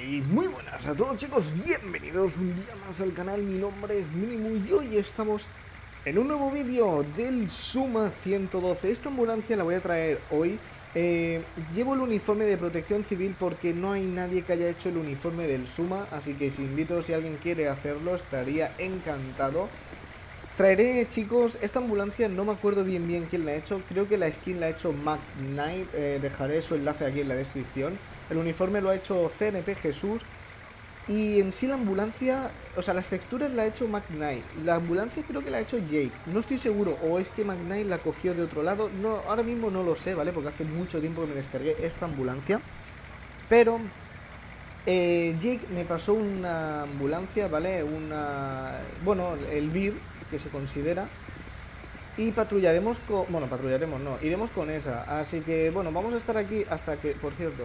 Y muy buenas a todos, chicos, bienvenidos un día más al canal. Mi nombre es Minimu y hoy estamos en un nuevo vídeo del Suma 112. Esta ambulancia la voy a traer hoy. Llevo el uniforme de protección civil porque no hay nadie que haya hecho el uniforme del Suma, así que os invito, si alguien quiere hacerlo, estaría encantado. Traeré, chicos, esta ambulancia, no me acuerdo bien quién la ha hecho. Creo que la skin la ha hecho Mac Knight. Dejaré su enlace aquí en la descripción. El uniforme lo ha hecho CNP Jesús. Y en sí la ambulancia, o sea, las texturas la ha hecho Mac Knight. La ambulancia creo que la ha hecho Jake. No estoy seguro, o es que Mac Knight la cogió de otro lado. No, ahora mismo no lo sé, ¿vale? Porque hace mucho tiempo que me descargué esta ambulancia. Pero Jake me pasó una ambulancia, ¿vale? Bueno, el BIR, que se considera. Y patrullaremos con... Bueno, patrullaremos, no. Iremos con esa. Así que, bueno, vamos a estar aquí hasta que... Por cierto...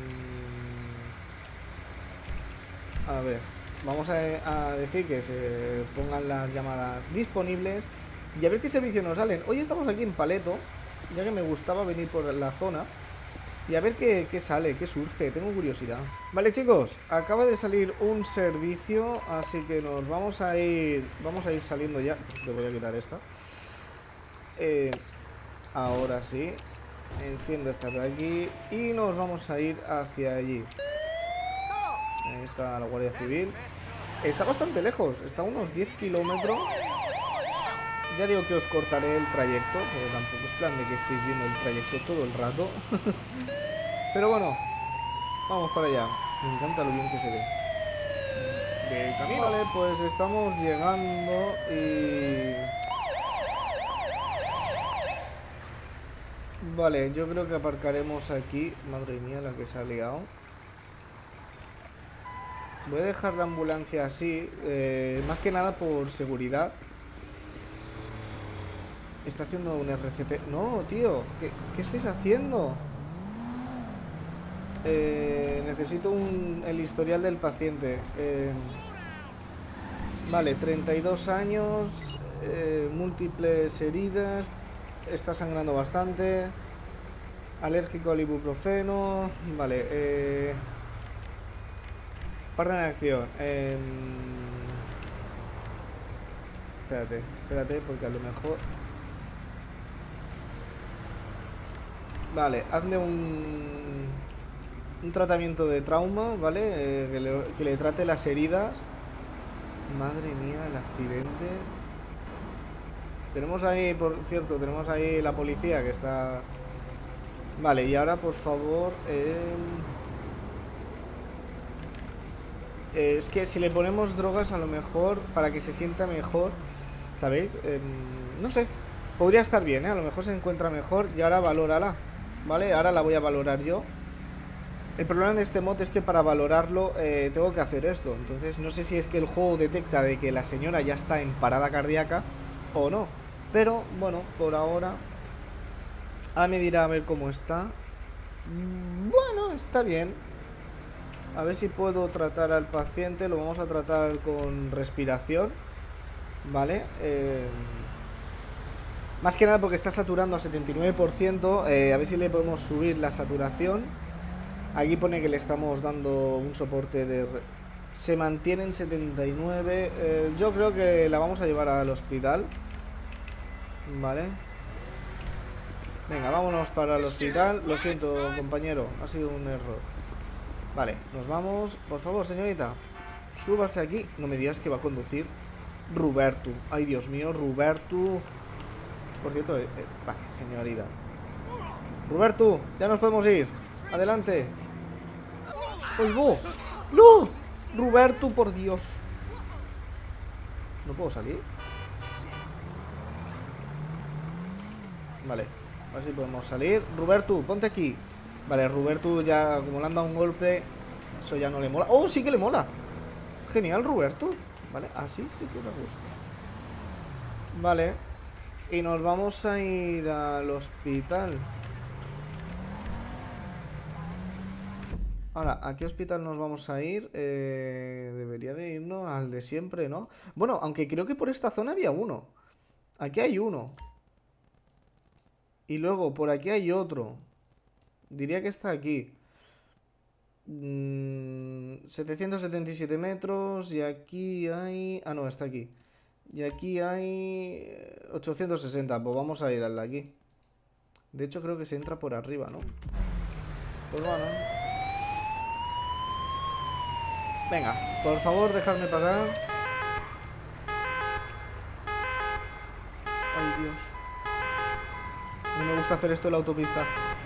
a ver. Vamos a decir que se pongan las llamadas disponibles. Y a ver qué servicios nos salen. Hoy estamos aquí en Paleto, ya que me gustaba venir por la zona. Y a ver qué sale, qué surge, tengo curiosidad. Vale, chicos, acaba de salir un servicio, así que nos vamos a ir saliendo ya. Le voy a quitar esta. Ahora sí. Enciendo esta de aquí y nos vamos a ir hacia allí. Ahí está la Guardia Civil. Está bastante lejos, está a unos 10 kilómetros. Ya digo que os cortaré el trayecto, porque tampoco es plan de que estéis viendo el trayecto todo el rato. Pero bueno, vamos para allá. Me encanta lo bien que se ve. De camino. Vale, pues estamos llegando y... Vale, yo creo que aparcaremos aquí. Madre mía, la que se ha liado. Voy a dejar la ambulancia así, más que nada por seguridad. Está haciendo un RCP. No, tío, ¿qué estáis haciendo? Necesito el historial del paciente. Vale, 32 años, múltiples heridas, está sangrando bastante, alérgico al ibuprofeno. Vale, parte de acción. Espérate, porque a lo mejor... Vale, hazle un tratamiento de trauma, ¿vale? Que le trate las heridas. Madre mía, el accidente. Tenemos ahí, por cierto, tenemos ahí la policía que está... Vale, y ahora, por favor... es que si le ponemos drogas, a lo mejor, para que se sienta mejor, ¿sabéis? No sé, podría estar bien, ¿eh? A lo mejor se encuentra mejor y ahora valórala, ¿vale? Ahora la voy a valorar yo. El problema de este mod es que para valorarlo tengo que hacer esto. Entonces no sé si es que el juego detecta de que la señora ya está en parada cardíaca o no. Pero bueno, por ahora... me dirá a ver cómo está. Bueno, está bien. A ver si puedo tratar al paciente. Lo vamos a tratar con respiración. Vale. Más que nada porque está saturando a 79%. A ver si le podemos subir la saturación. Aquí pone que le estamos dando un soporte de... Se mantiene en 79. Yo creo que la vamos a llevar al hospital. Vale. Venga, vámonos para el hospital. Lo siento, compañero, ha sido un error. Vale, nos vamos. Por favor, señorita, súbase aquí. No me digas que va a conducir Roberto. Ay, Dios mío, Roberto. Por cierto, vale, señorita. Roberto, ya nos podemos ir. Adelante. ¡Uy, ¡no! ¡No! Roberto, por Dios. ¿No puedo salir? Vale, a ver si podemos salir. Roberto, ponte aquí. Vale, Roberto ya, como le han dado un golpe, eso ya no le mola. ¡Oh, sí que le mola! Genial, Roberto. Vale, así sí que me gusta. Vale, y nos vamos a ir al hospital. Ahora, ¿a qué hospital nos vamos a ir? Debería de irnos al de siempre, ¿no? Bueno, aunque creo que por esta zona había uno. Aquí hay uno. Y luego por aquí hay otro. Diría que está aquí. 777 metros y aquí hay... Ah, no, está aquí. Y aquí hay 860, pues vamos a ir al de aquí. De hecho creo que se entra por arriba, ¿no? Pues bueno. Venga, por favor, dejadme pasar. Ay, Dios. No me gusta hacer esto en la autopista.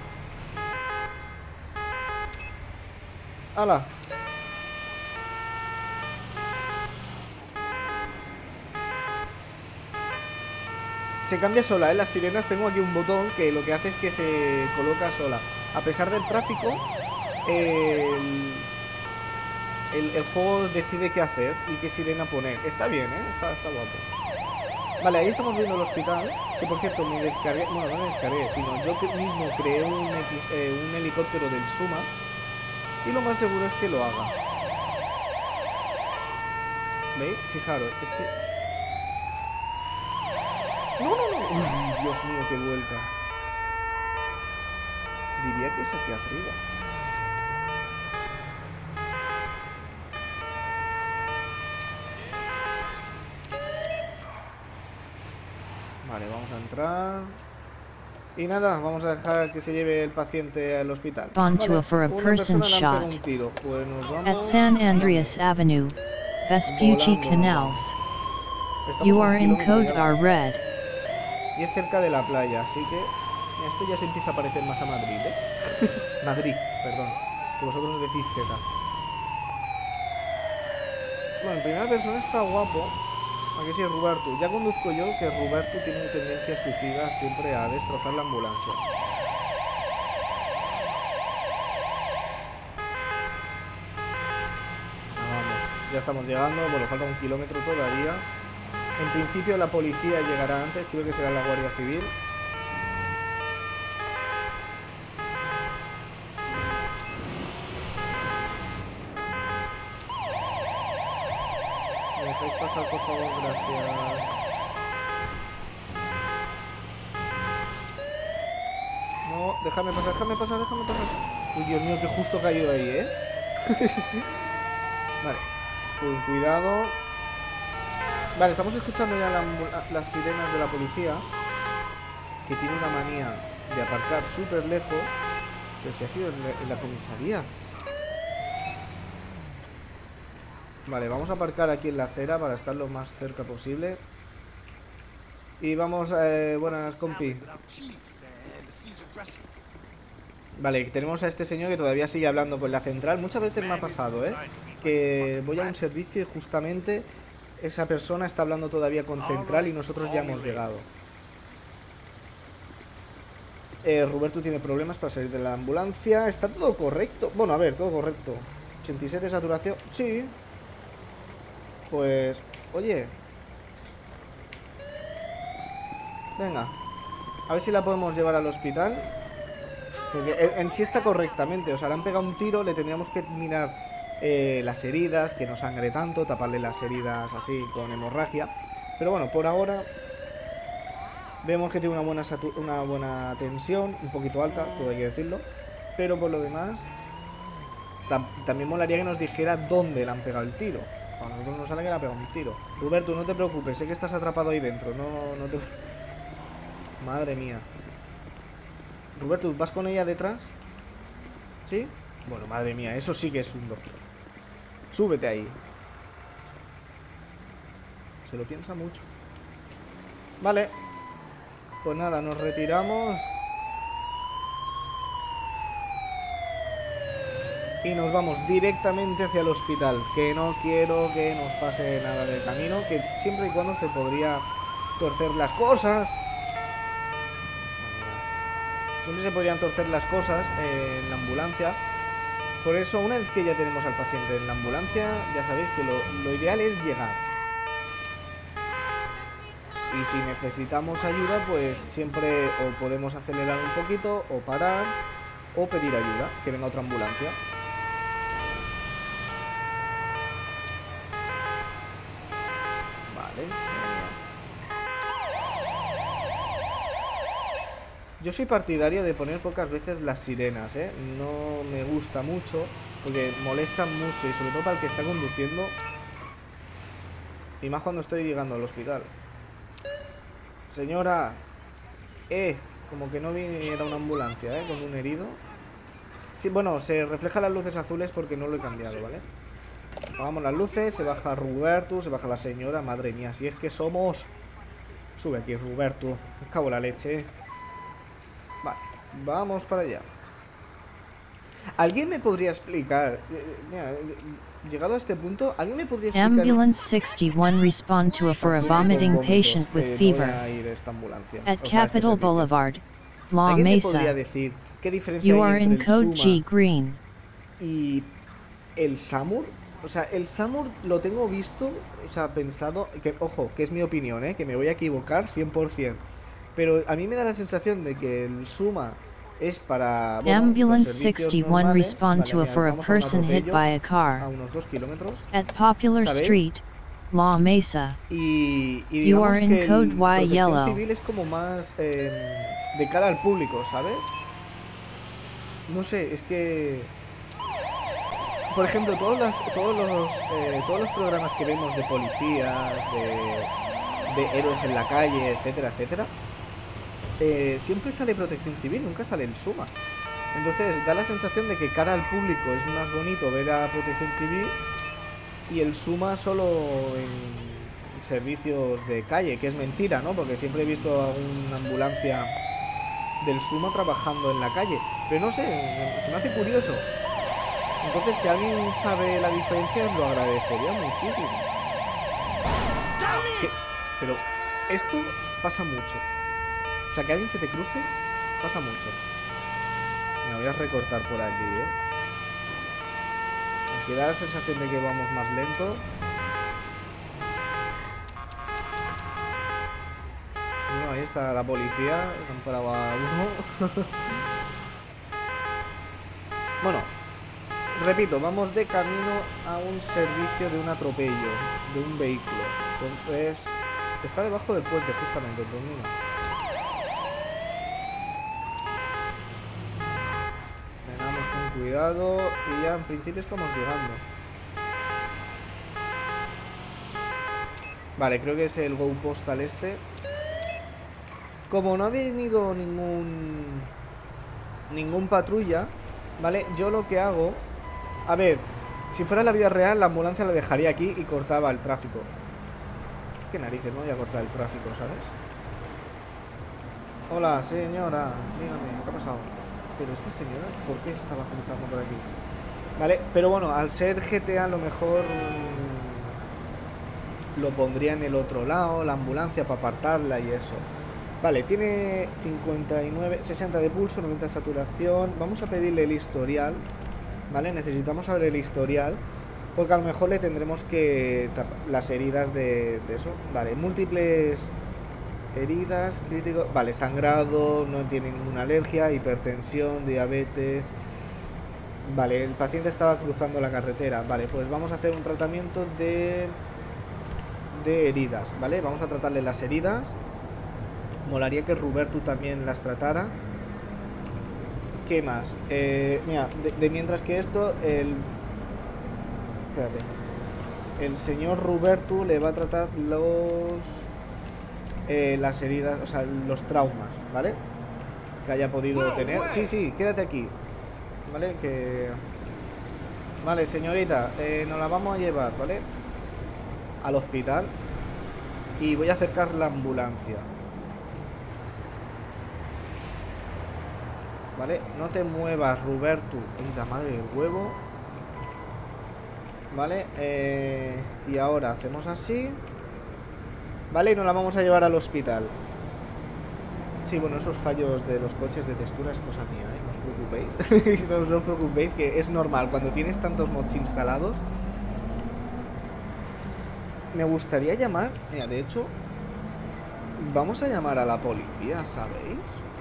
¡Hala! Se cambia sola, ¿eh? Las sirenas, tengo aquí un botón que lo que hace es que se coloca sola. A pesar del tráfico, el juego decide qué hacer y qué sirena poner. Está bien, ¿eh? Está guapo. Vale, ahí estamos viendo el hospital. Que por cierto, me descargué... Bueno, no me descargué, sino yo mismo creé un helicóptero del Suma. Y lo más seguro es que lo haga. ¿Veis? Fijaros, es que... ¡No, no, no! ¡Uy, Dios mío, qué vuelta! Diría que es aquí arriba. Vale, vamos a entrar. Y nada, vamos a dejar que se lleve el paciente al hospital. Onto for a person shot pues nos vamos at San Andreas Avenue, Vespucci Canals. You are in code R red. Y es cerca de la playa, así que esto ya se empieza a parecer más a Madrid, ¿eh? Madrid, perdón, que vosotros decís Z. Bueno, en primera persona está guapo. Aquí sí es Roberto. Ya conduzco yo, que Roberto tiene una tendencia suicida siempre a destrozar la ambulancia. Vamos, ya estamos llegando. Bueno, falta 1 kilómetro todavía. En principio la policía llegará antes, creo que será la Guardia Civil. ¿Me dejáis pasar, por favor? Gracias. No, déjame pasar, déjame pasar, déjame pasar. Uy, Dios mío, que justo he caído ahí, ¿eh? Vale, con cuidado. Vale, estamos escuchando ya las sirenas de la policía, que tiene una manía de aparcar súper lejos. Pero si ha sido en la comisaría. Vale, vamos a aparcar aquí en la acera para estar lo más cerca posible. Y vamos, buenas, compi. Vale, tenemos a este señor que todavía sigue hablando con la central. Muchas veces me ha pasado, que voy a un servicio y justamente esa persona está hablando todavía con central y nosotros ya hemos llegado. Roberto tiene problemas para salir de la ambulancia. Está todo correcto. Bueno, a ver, todo correcto. 87 de saturación. Sí. Pues, oye. Venga. A ver si la podemos llevar al hospital. Porque en sí está correctamente. O sea, le han pegado un tiro. Le tendríamos que mirar las heridas, que no sangre tanto, taparle las heridas así con hemorragia. Pero bueno, por ahora vemos que tiene una buena tensión, un poquito alta, todo hay que decirlo. Pero por lo demás, también molaría que nos dijera dónde le han pegado el tiro. A nosotros nos sale que le ha pegado un tiro. Roberto, no te preocupes, sé que estás atrapado ahí dentro. No te... Madre mía. Roberto, ¿vas con ella detrás? ¿Sí? Bueno, madre mía, eso sí que es un doctor. Súbete ahí. Se lo piensa mucho. Vale. Pues nada, nos retiramos. Y nos vamos directamente hacia el hospital. Que no quiero que nos pase nada del camino. Que siempre y cuando se podría torcer las cosas. Siempre se podrían torcer las cosas en la ambulancia. Por eso, una vez que ya tenemos al paciente en la ambulancia, ya sabéis que lo ideal es llegar. Y si necesitamos ayuda, pues siempre o podemos acelerar un poquito, o parar, o pedir ayuda, que venga otra ambulancia. Vale. Yo soy partidario de poner pocas veces las sirenas, ¿eh? No me gusta mucho porque molesta mucho y sobre todo para el que está conduciendo. Y más cuando estoy llegando al hospital. Señora, como que no viniera una ambulancia, con un herido. Sí, bueno, se reflejan las luces azules porque no lo he cambiado, ¿vale? Apagamos las luces, se baja Roberto, se baja la señora. Madre mía, si es que somos... Sube aquí, Roberto. Me cago en la leche. Vale, vamos para allá. ¿Alguien me podría explicar? Mira, llegado a este punto, ¿alguien me podría explicar? Ambulance 61 respond to for a vomiting patient with fever. At Capitol Boulevard, La ¿Alguien me Mesa. podría decir qué diferencia You hay are entre in code el Suma G green. y el Samur? O sea, el Samur lo tengo visto, o sea, pensado, que, ojo, que es mi opinión, que me voy a equivocar 100%. Pero a mí me da la sensación de que el Suma es para, bueno, Ambulance los servicios 61 normales. respond to Vale, for a vamos a un person hit atropello by a a car. unos 2 kilómetros. At Popular ¿Sabéis? Street, La Mesa. Y You digamos are in que code el Y protección yellow. civil es como más de cara al público, ¿sabes? No sé, es que... Por ejemplo, todos los programas que vemos de policías, de héroes en la calle, etcétera, etcétera, siempre sale protección civil, nunca sale el Suma. Entonces da la sensación de que cara al público es más bonito ver a protección civil y el Suma solo en servicios de calle, que es mentira, ¿no? Porque siempre he visto a una ambulancia del Suma trabajando en la calle. Pero no sé, se me hace curioso. Entonces, si alguien sabe la diferencia, lo agradecería muchísimo. Pero esto pasa mucho. O sea, que alguien se te cruce, pasa mucho. Me voy a recortar por aquí, Aunque da la sensación de que vamos más lento. Bueno, ahí está la policía. Han parado a uno. Bueno, repito, vamos de camino a un servicio de un atropello de un vehículo. Entonces, está debajo del puente justamente, pues mira. Frenamos con cuidado y ya en principio estamos llegando. Vale, creo que es el Go Postal este. Como no ha venido ningún patrulla, ¿vale? Yo lo que hago... A ver, si fuera la vida real, la ambulancia la dejaría aquí y cortaba el tráfico. Qué narices, no voy a cortar el tráfico, ¿sabes? Hola, señora, dígame, ¿qué ha pasado? Pero esta señora, ¿por qué estaba cruzando por aquí? Vale, pero bueno, al ser GTA a lo mejor lo pondría en el otro lado, la ambulancia, para apartarla y eso. Vale, tiene 59, 60 de pulso, 90 de saturación. Vamos a pedirle el historial. Vale, necesitamos saber el historial, porque a lo mejor le tendremos que tapar las heridas de eso. Vale, múltiples heridas, crítico. Vale, sangrado, no tiene ninguna alergia, hipertensión, diabetes. Vale, el paciente estaba cruzando la carretera. Vale, pues vamos a hacer un tratamiento de heridas, ¿vale? Vamos a tratarle las heridas. Molaría que Roberto también las tratara. ¿Qué más? Mira, de mientras que esto, espérate. El señor Roberto le va a tratar las heridas, o sea, los traumas, ¿vale? Que haya podido tener. Sí, quédate aquí. ¿Vale? Vale, señorita, nos la vamos a llevar, ¿vale? Al hospital. Y voy a acercar la ambulancia. Vale, no te muevas, Roberto. ¡Ay, la madre del huevo! Vale, y ahora hacemos así. Vale, y nos la vamos a llevar al hospital. Sí, bueno, esos fallos de los coches de textura es cosa mía, no os preocupéis. No os preocupéis, que es normal. Cuando tienes tantos mods instalados. Me gustaría llamar... Mira, de hecho, vamos a llamar a la policía, ¿sabéis?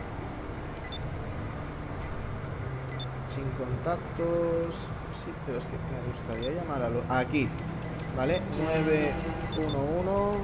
Sin contactos. Sí, pero es que me gustaría llamar a lo... Aquí, ¿vale? 911.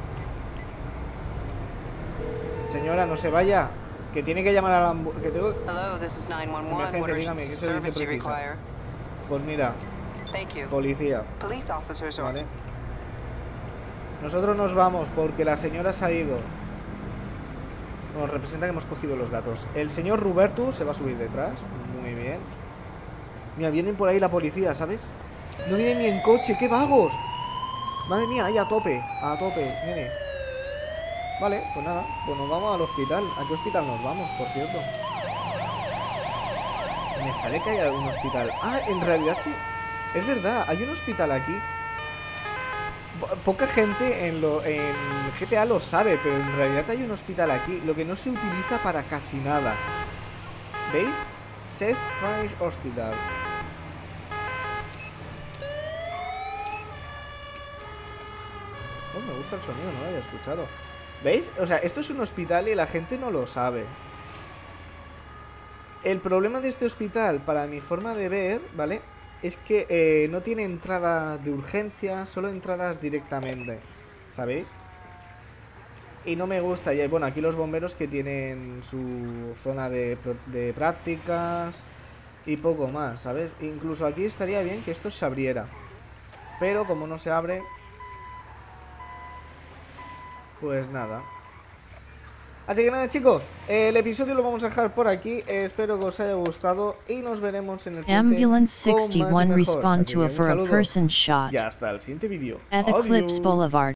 Señora, no se vaya. Que tiene que llamar a la ambulancia. Que tengo... Hello, this is 911. Emergencia, dígame, ¿qué servicio precisa? Pues mira, policía. Vale. Nosotros nos vamos porque la señora se ha ido. Nos representa que hemos cogido los datos. El señor Roberto se va a subir detrás. Muy bien. Mira, vienen por ahí la policía, ¿sabes? No vienen ni en coche, ¡qué vagos! Madre mía, ahí a tope, viene. Vale, pues nada, pues nos vamos al hospital. ¿A qué hospital nos vamos, por cierto? Me sale que hay un hospital. Ah, en realidad sí. Es verdad, hay un hospital aquí. Poca gente en GTA lo sabe, pero en realidad hay un hospital aquí. Lo que no se utiliza para casi nada. ¿Veis? Seth French Hospital. Oh, me gusta el sonido, no lo había escuchado. ¿Veis? O sea, esto es un hospital y la gente no lo sabe. El problema de este hospital, para mi forma de ver, ¿vale? Es que no tiene entrada de urgencia, solo entradas directamente, ¿sabéis? Y no me gusta. Y bueno, aquí los bomberos que tienen su zona de prácticas y poco más, ¿sabes? Incluso aquí estaría bien que esto se abriera. Pero como no se abre, pues nada. Así que nada, chicos, el episodio lo vamos a dejar por aquí. Espero que os haya gustado y nos veremos en el siguiente. Ambulance 61 respond to a for a person shot y hasta el siguiente vídeo. at Eclipse Boulevard.